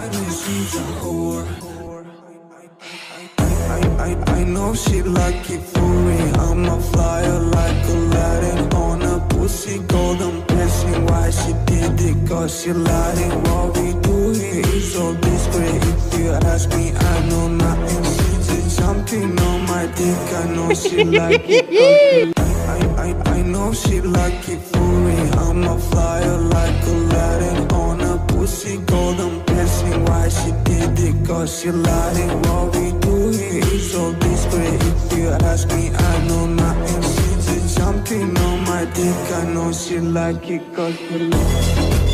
and she's a whore. I know she like it for me. I'm a flyer like Aladdin on a pussy golden blessing. Why she did it? Cause she lied. What we do here is so discreet. If you ask me, I know nothing. She's just jumping on my dick. I know she like it. I know she like it for me. I'm a flyer like Aladdin on a pussy golden blessing. Why she did it? Cause she lied. What we do here is so discreet. If you ask me, I know nothing. She's just jumping on my dick. I know she like it cause she like it.